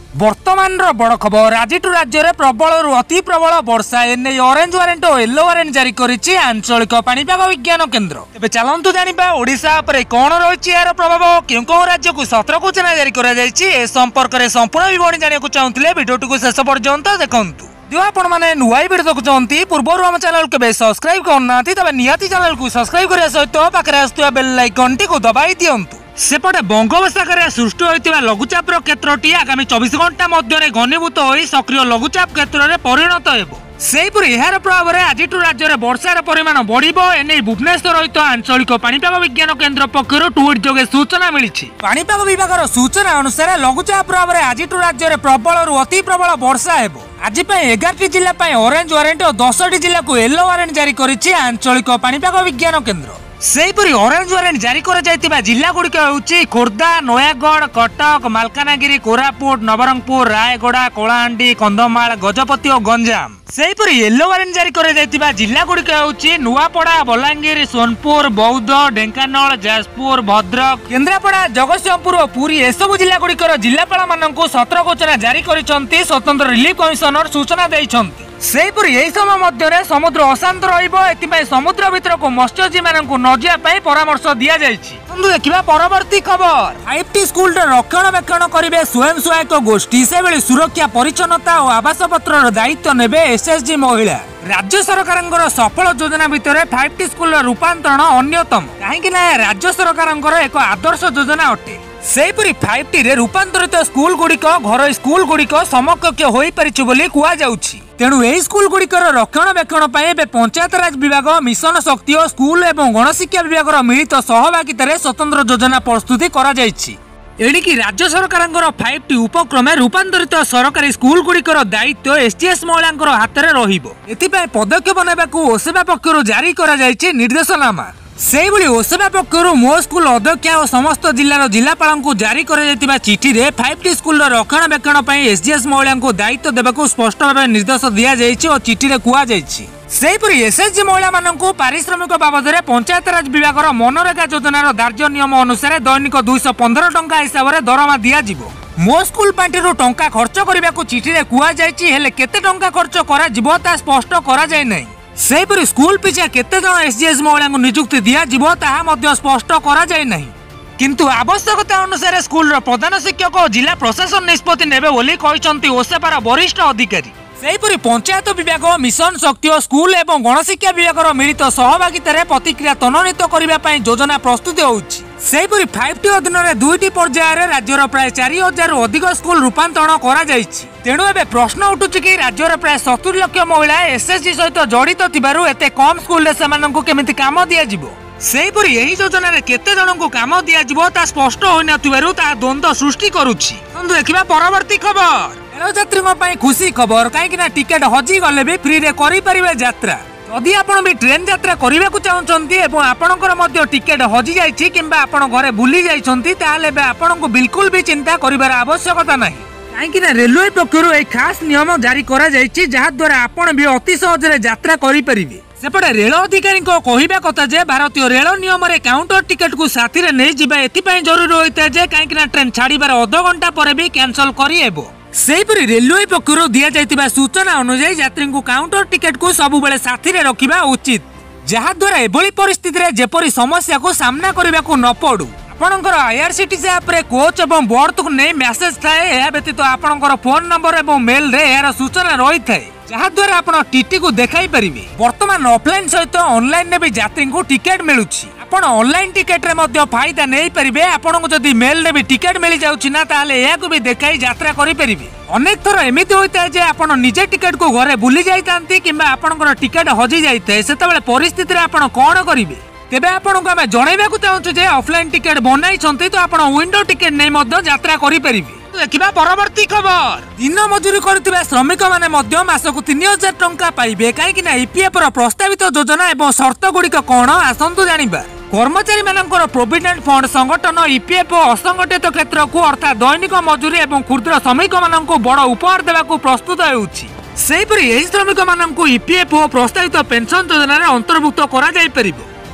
वर्तमान बड़ खबर आज राज्य में प्रबल अति प्रबल वर्षा एने ऑरेंज वारंट और येलो वारंट जारी करिछि आंचलिक पाणीपाग विज्ञान केन्द्र। तेबे चलंतु जानिबा ओडिशा उपरे कोन रहिछि यार प्रभाव केउ कोउ राज्य को सतर्क सूचना जारी करा जायछि ए संपर्क रे संपूर्ण विवरण जानिବାକୁ चाहुथिले भिडियोटी को शेष पर्यंत देखंतु। जो आपण माने नुआई वीडियो देखुचंती पूर्वरु हम चैनल के सब्सक्राइब करनाथि तबे नियाती चैनल को सब्सक्राइब करिया सहित पाखरे आस्तुवा बेल आइकन टी को दबाई दियंतु। सेपटे बंगोपसागर सृष्टि होता लघुचाप क्षेत्रटी आगामी 24 घंटा मध्य घनीभूत हो सक्रिय लघुचाप क्षेत्र में परिणत हो। यार प्रभाव में आज राज्य में वर्षार परिमाण बढ़िबो एने भुवनेश्वर सहित आंचलिक पाणीपाग विज्ञान केन्द्र पक्षर ट्वीट जोगे सूचना मिली। पाणीपाग विभाग सूचना अनुसार लघुचाप प्रभाव में आज राज्य में प्रबल अति प्रबल वर्षा हेबो। आज 11 जिला ऑरेंज वारंट और 10 जिला को येलो वारंट जारी करिछि आंचलिक पाणीपाग विज्ञान केन्द्र। सेहीपरि ऑरेंज वारंट जारी करा जायतिबा जिला गुड़िक होउछि खोर्धा, नयागढ़, कटक, मालकानगिरी, कोरापुट, नवरंगपुर, रायगड़ा, कलाहांडी, कंधमाल, गजपति और गंजाम। सेहीपरि येलो वारंट जारी करा जायतिबा जिला गुड़िक होउछि नुआपड़ा, बलांगीर, सोनपुर, बौद्ध, ढेंकानाल, जाजपुर, भद्रक, केन्द्रापड़ा, जगतसिंहपुर और पुरी एसबु जिला गुड़िकर जिलापाल माननकु सतर्क सूचना जारी करिसंती स्वतंत्र रिलीफ कमिशनर सूचना दैछंती। सेहीपरि एही समय मध्य समुद्र अशांत रहिबो एथिपाई समुद्र भितर को मत्स्यजीवी माननकु न जिया पई परामर्श दिया जायछि। देखिबा परवर्ती खबर 5टी स्कूल रक्षणाबेक्षण करिवे स्वयं सहायक गोष्ठी से बेले सुरक्षा परिच्छन्नता और आवास पत्र दायित्व नेबे एसएसजी महिला। राज्य सरकार सफल योजना भितर 5टी स्कूल रूपांतरण अन्यतम कहीं राज्य सरकार एक आदर्श योजना अटे। सेहीपरि 5टी रे रूपांतरित स्कूल गुड़िक घर स्कूल गुड़िक समकक्ष होई परिछि बोली कुआ जाउछि। तेणु एही स्कूल गुड़िकर रक्षणाबेक्षण पाई पंचायत राज विभाग, मिशन शक्ति और स्कूल एवं गणशिक्षा विभाग मिलित सहभागितार स्वतंत्र योजना प्रस्तुति करा जायछि। एणिकी राज्य सरकार 5टी उपक्रम रूपांतरित सरकारी स्कूल गुड़िकर दायित्व एसटीएस महिला हाथ में रहिबो। एथिपाई पदक्षेप नेबाकू ओसेबा पक्षरु जारी करा जायछि निर्देशनामा। सेहीभଳି ओसेबा पक्षरु मो स्कूल अध्यक्ष और समस्त जिलार जिलापाल को जारी करा चिठी रे 5टी स्कूल रक्षणाबेक्षण पाई एसडीएस महिला को दायित्व देबाकू स्पष्ट भाव निर्देश दिया जायछि और चिठी रे कुआ जायछि। सेहीपरि एसएसजी महिला माननकु पारिश्रमिक बाबद रे पंचायत राज विभाग मनरेगा योजनार धार्य नियम अनुसार दैनिक 215 टंका हिसाब रे दरमा दिया जिवो। मो स्कूल पांठिरु टंका खर्च करबाकू चिठी रे कुआ जायछि हेले केते टंका खर्च करा जिवो ता स्पष्ट करा जाय नै। सेहीपरि स्कूल पिछा केते जण एसडीएस महिला को नियुक्ति दिया जिवो ताहा मध्य स्पष्ट करा जाय नै। किंतु आवश्यकता अनुसार स्कूल प्रधान शिक्षक और जिला प्रशासन निष्पत्ति नेबे बोली कहिसंती ओसेपार वरिष्ठ अधिकारी। सेहीपरि पंचायत विभाग, मिशन शक्ति और स्कूल एवं गणशिक्षा विभाग मिलित सहभागितार प्रतिक्रिया त्वरान्वित करबा पई योजना प्रस्तुत होउछि। सेहीपरि 5टी अधीन 2टी पर्यायर राज्यर प्राय 4000 अधिक स्कूल रूपांतरण करा जायछि। तेणु एबे प्रश्न उठुछि कि राज्यर प्राय 70 लाख महिला एसएसजी सहित जड़ित थिबारु एते कम स्कूल रे सेमानंकु केमिति काम दिया जिवो। सेहीपरि एही योजना रे केते जनंकु काम दिया जिवो ता स्पष्ट होई नथिबारु ता द्वंद्व सृष्टि करूछि। देखिबा परवर्ती खबर रेल यात्रीଙ୍କ ପାଇଁ खुशी खबर कहीं टिकेट हजि गले भी फ्री रे करि परिबे यात्रा। यदि आपण भी ट्रेन यात्रा करबाकू चाहउछंती एवं आपणकर मध्य टिकेट हजि जाइछि किंबा आपण घरे भूली जाइछंती ताले बे आपणको बिल्कुल भी चिंता करिवार आवश्यकता नाही। कहीं रेलवे पक्षरु एक खास नियम जारी करा जाइछि जहा द्वारा आपण भी अति सहज रे यात्रा करि परिबे। सेपटे रेल अधिकारी कहवा कथा जे भारतीय रेल नियम रे काउंटर टिकेट को साथी रे नै जिबा एथिपाई जरूरी होइता जे कहीं ट्रेन छाड़ीबार अध घंटा पर भी कैंसल करि हेबो। सेहीपरि रेलवे पक्षरु दिया जायतिबा सूचना अनुसार यात्री को काउंटर टिकेट को सबु बेले साथी रे रखिबा उचित जहा द्वारा एभली परिस्थिति रे जेपरि समस्या को सामना करबा को न पड़ू। आपणकर आईआरसीटीसी ऐप रे कोच एवं बर्थ को नै मेसेज थाए एहा व्यतीत आपणकर फोन नंबर एवं मेल रे यार सूचना रही थाए जहा द्वारा आपण टीटी को देखाई परिबे। वर्तमान ऑफलाइन सहित ऑनलाइन ने भी यात्री को टिकेट मिलुछि। आपण ऑनलाइन टिकेट रे मध्य फायदा नै परिबे। आपण को जदी मेल रे भी टिकेट मिल जाउछि ना ताले एहा को भी देखाई यात्रा करि परिबे। अनेक थर एमिति होइता जे आपण निजे टिकेट को घरे भूली जाइतांती किंबा आपणकर टिकेट हजि जाइते सेतेबेले परिस्थिति रे आपण कोन करिवे। तेबे आपण को हम जणाइबाकू चाहूछु जे ऑफलाइन टिकेट बनाई छंती तो आपण विंडो टिकेट नै मध्य यात्रा करि परिबे। देखिबा परवर्ती खबर दिन मजूरी करथिबा श्रमिक माने मध्य मासकु 3000 टंका पाइबे कहीं ईपीएफ रो प्रस्तावित योजना एवं शर्त गुड़िक कोन आसंतु जानिबा। कर्मचारी मानकर प्रोविडेंट फंड संगठन ईपीएफ असंगठित क्षेत्र को अर्थात दैनिक मजूरी एवं क्षुद्र श्रमिक मानक बड़ उपहार देवाकू प्रस्तुत होउछि। सेहीपरि एही श्रमिक मानक ईपीएफ प्रस्तावित पेंशन योजना रे अंतर्भुक्त करा जाय परिबो।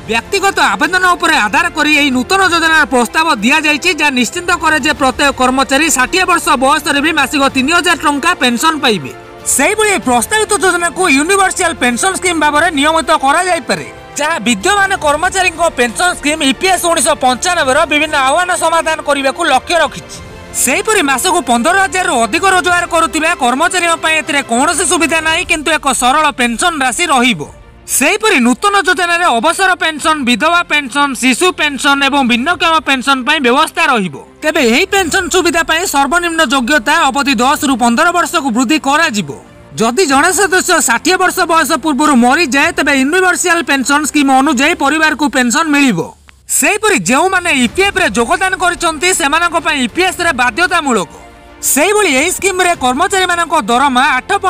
व्यक्तिगत आवेदन उपर आधार कर नूतन योजनार प्रस्ताव दि जाइए जहाँ निश्चित करे जे प्रत्येक कर्मचारी 60 वर्ष बयस भी मासिक 3000 टंका पेंशन पाइबे। सेहिभଳି प्रस्तावित योजना को यूनिवर्सल पेंशन स्कीम भाव में नियमित करे जहाँ विद्यमान कर्मचारी पेंशन स्कीम ईपीएस 1995 विभिन्न आह्वान समाधान करने को लक्ष्य रखी। सेहिपरि मासक 15,000 रु अधिक रोजगार करुवा कर्मचारी कौन सुविधा ना किंतु एक सरल पेंशन राशि रहिबो। सेहिपरि नूतन योजन अवसर पेंशन विधवा पेंशन शिशु पेंशन एवं भिन्नक्षम पेंशन व्यवस्था रहिबो। तेबे एही पेंशन सुविधा सर्वनिम्न योग्यता अवधि 10 रु 15 वर्ष को वृद्धि करा जिवो। जदि जड़े सदस्य 60 वर्ष बयस पूर्व मरी जाए तेबे यूनिवर्सल पेंशन स्कीम अनुसार परिवार को पेंशन मिलिबो। सेहिपरि जेउ माने ईपीएफ रे योगदान करिसंती सेमानक पई ईपीएस रे बाध्यतामूलक। सेहिभଳି एही स्कीम रे कर्मचारी मानक दरमा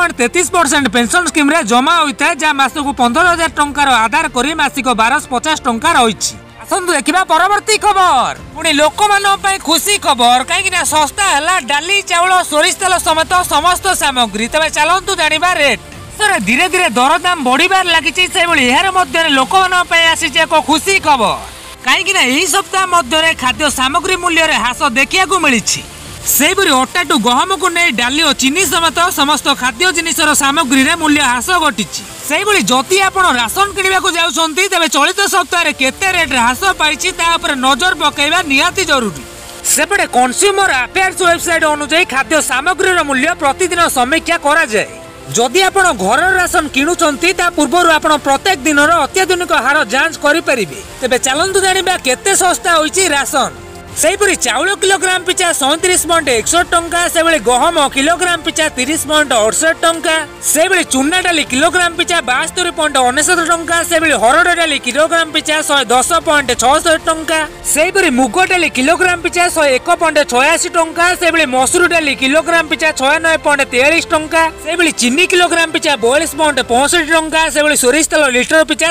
8.33% पेंशन स्कीम रे जमा होइता जा मासक 15,000 टंकार आधार करी मासिक 1250 टंका रहिछि। आसंतु देखिबा परवर्ती खबर। पुणी लोक मानक पई खुशी खबर काहेकि ना सस्ता हला डाली चाउल सोरिष तेल समेत समस्त सामग्री। तबे चलंतु जानिबा रेट। सरे धीरे धीरे दरदाम बढ़िबार लागिछि। सेहिभଳି एहार मध्य लोक मानक पई आसीछि एक खुशी खबर काहेकि ना एही सप्ताह मध्य खाद्य सामग्री मूल्य रे ह्रास देखिया को मिलिछि। सेहिपरि अटा टू गहम को नहीं डाली और चीनी समेत समस्त खाद्य जिनिसर सामग्री रे मूल्य ह्रास घटिछि। सेहिभଳି जदि आपण राशन किनिबा को जाउछंती तबे चलित सप्ताह रे केते रेट ह्रास पाइछि ता ऊपर नजर पकाइबा निहाती जरूरी। सेपटे कंज्यूमर अफेयर्स वेबसाइट अनुसार खाद्य सामग्री रो मूल्य प्रतिदिन समीक्षा करा जाय। जदि आपण घर राशन किणुचंती ता पूर्वरु आपण प्रत्येक दिन रो अत्याधुनिक हार जांच करि परिबे। तबे चलंतु जानिबा केते सस्ता होइछि राशन। सेहिपरि चाउल किलोग्राम पिछा 37.61 टंका सेबळे गहम किलोग्राम पिछा 30.68 टंका सेबळे चुना डाली किलोग्राम पिछा 72.69 टंका सेबळे हरड़ डाली किलोग्राम पिछा 110.66 टंका सेहिपरि मुग डाली किलोग्राम पिछा 101.86 टंका सेबळे मसूर डाली किलोग्राम पिछा 96.43 टंका सेबळे चीनी किलोग्राम पिछा 42.65 टंका सेबळे सोरिष तेल लिटर पिछा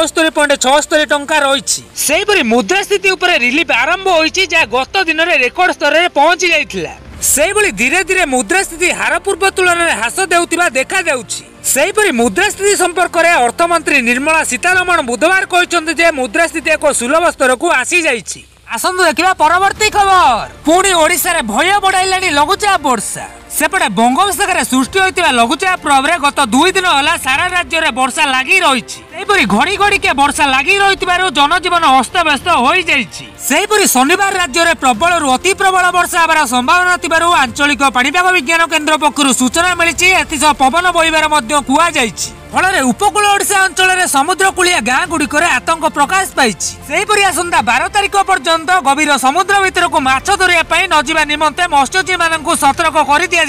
171.76 टंका रहिछि। सेहिपरि मुद्रास्फीति उपरे रिलीफ आरंभ होइछि गत दिन में रेकर्ड स्तर में पहुंची जाइथिला। सेहिभଳି धीरे धीरे मुद्रास्फीति हार पूर्व तुलन में ह्रास देउथिबा देखा जाउछि। सेहिपरि मुद्रास्फीति संपर्क में अर्थमंत्री निर्मला सीतारमण बुधवार कहिसंति जे मुद्रास्फीति एक सुलभ स्तर को आसी जाइछि। आसंतु देखिबा परवर्ती खबर। पुणी ओडिशा रे भय बढ़ाइलानी लघुचाप वर्षा। सेपटे बंगोपसागर सृष्टि होइतिबा लघुचाप प्रभाव रे गत 2 दिन होला सारा राज्य रे वर्षा लागि रहिछि। सेहिपरि घड़ी घड़ी के वर्षा लागि रहितिबारु जनजीवन अस्तव्यस्त होई जाइछि। सेहिपरि शनिवार राज्य रे प्रबल रु अति प्रबल वर्षा हेबार संभावना थिबारु आंचलिक पाणीपाग विज्ञान केन्द्र पक्षरु सूचना मिलिछि। एथिसह पवन बहिबार मध्य कुआ जाइछि। फल उपकूल ओडिशा अंचल में समुद्रकूलिया गाँ गुड़िक आतंक प्रकाश पाई। आसंता 12 तारिख पर्यंत गभीर समुद्र भितर को माछ धरिया नजिबा निमंते मत्स्यजीवी मानक सतर्क कर दिया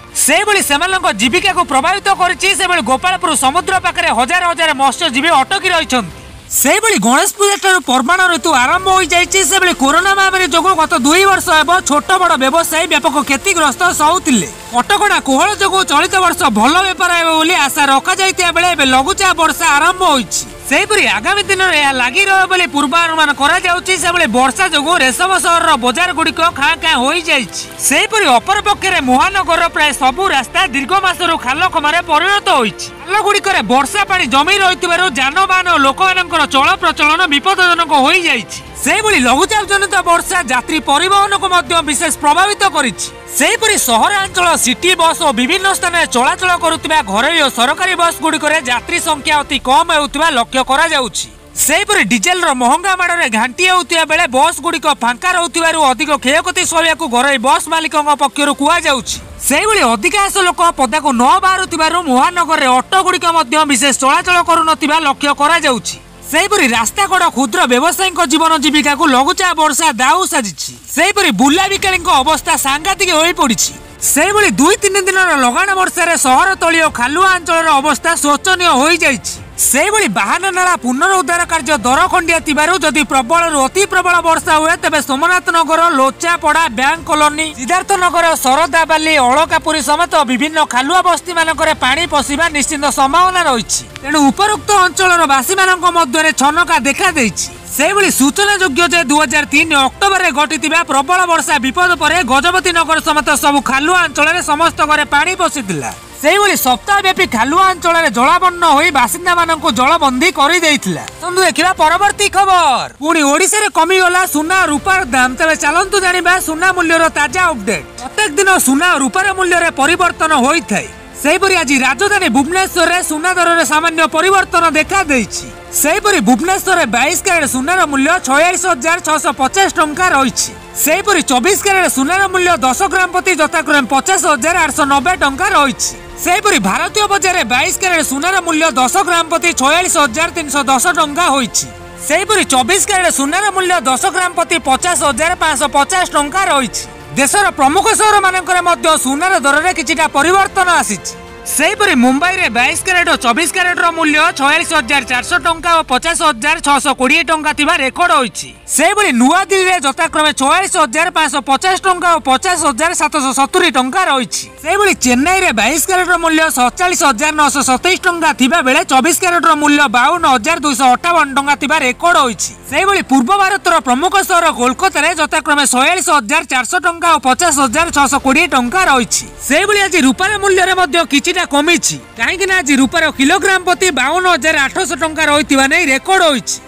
जाइछि। जीविका को प्रभावित कर गोपालपुर समुद्र पाखे हजार हजार मत्स्यजीवी अटकी रही। गणेश पूजा परमाण ऋतु आरंभ हो जाइए। कोरोना महामारी जो गत 2 वर्ष हेब छोट बड़ व्यवसायी व्यापक क्षतिग्रस्त सहुतिले। कटकणा कोहल जो चलित वर्ष भल बेपार होली आशा रखा जाइतिया बेले एबे लघुचाप वर्षा आरंभ होइछि। सेहिपरि आगामी दिन में यह लगी रहे बोली पूर्वानुमान करा जाउछि। सेबळे वर्षा जो रेशम सहर बजार गुड़िक खाँ खाँ हो जाइछि। सेहिपरि अपर पक्षरे महानगर प्राय सबु रास्ता दीर्घ मासरु खाल खमारे परिणत होइछि। खाल गुड़िक वर्षा पानी जमी रहितिबारु जानबाहन और लोकमानकर चल प्रचलन विपदजनक हो जाइछि। सेहिभଳି लघुचाप जनित वर्षा यात्री परिवहन को मध्य विशेष प्रभावित करिछि। सेहिपरि सहरांचल सिटी बस और विभिन्न स्थान में चलाचल करुवा घरोई और सरकारी बस गुड़िक यात्री संख्या अति कम होउथिबा लक्ष्य करा जाउछि। सेहिपरि डीजेल महंगा माड़े घांटी होउथिबा बेले बस गुड़िक फांका रहुथिबारु अधिक क्षयक्षति सहयाकु घरोई बस मालिकଙ୍କ पक्षरु कुआ जाउछि। सेहिभଳି अधिकांश लोक पदाकु न बाहारुथिबारु महानगर रे ऑटो गुड़िक मध्य विशेष चलाचल करुनथिबा लक्ष्य करा जाउछि। सेहिपरि रास्ता कड़ क्षुद्र व्यवसायी जीवन जीविका को लघुचाप वर्षा दाऊ साजिछि। सेहिपरि बुला बिकाली अवस्था सांघातिक होई पड़िछि। सेहिभଳି 2-3 दिन लगाण वर्षा सहर तली और खालुआ अंचल अवस्था शोचनीय हो जाइछि। सेहिभଳି बाहाना नाला पुनरुद्धार कार्य दरखंडिया थिबारु जदि प्रबल रु अति प्रबल वर्षा हुए तेबे सोमनाथ नगर लोचापड़ा बैंक कॉलोनी सिद्धार्थ नगर शरदाबाली अलकापुरी समेत विभिन्न खालुआ बस्ती मानकरे पानी पशिबा निश्चित संभावना रहिछि। तेणु उपरोक्त अंचलर बासी मानक मध्य छनका देखा देइछि। सेहिभଳି सूचना योग्य जे 2003 अक्टोबर में घटिथिबा प्रबल वर्षा विपद पर गजपति नगर समेत सबु खालुआ अंचल समस्त घरे पानी पशिथिला। सेहिभଳି सप्ताहव्यापी खालुआ अंचल में जलावन्न होई बासिंदा माननकु जलबंदी करि देइथिला। तंदु देखिबा परवर्ती खबर। पुणी ओडिसा रे कमी गला सुना रूपार दाम। तबे चलंतु जानिबा सुना मूल्यर ताजा अपडेट। प्रत्येक दिन सुना रूपार मूल्य रे परिवर्तन होई थाए। सेहिपरि आज राजधानी भुवनेश्वर रे सुना दर रे सामान्य परिवर्तन देखा देइछि। सेहिपरि भुवनेश्वर रे 22 कैरेट सुनार मूल्य 46,650 टंका रहिछि। सेहिपरि 24 कैरेट सुनार मूल्य 10 ग्राम प्रति यथाक्रमे 50,890 टंका रहिछि। सेहिपरि भारतीय बजार रे 22 कैरेट सुनार मूल्य 10 ग्राम प्रति 46,310 टंका होइछि। सेहिपरि 24 कैरेट सुनार मूल्य 10 ग्राम प्रति 50,550 टंका रहिछि। देशर प्रमुख सहर मानकर मध्य सुनार दर रे किछिटा परिवर्तन आसीछि। सेहिपरि मुंबई रे 22 कैरेट और 24 कैरेट रो मूल्य 46,400 टंका और 50,620 टंका थिबा रेकर्ड होइछि। सेहिपरि नुआ दिल्ली रे यथाक्रमे 46,550 टंका और 50,770 टंका रहिछि। सेहिपरि चेन्नई रे 22 कैरेट रो मूल्य 47,927 टंका थिबा बेले 24 कैरेट रो मूल्य 52,258 टंका थिबा रेकर्ड होइछि। सेहिपरि पूर्व भारतर प्रमुख सहर कोलकाता रे यथाक्रमे 46,400 टंका और 50,620 टंका रहिछि। सेहिपरि आज रूपार मूल्य रे मध्य किछि कमिछि। काहेकि ना आज रूपार किलोग्राम प्रति 52,800 टंका रहिथिबा नै रेकर्ड होइछि।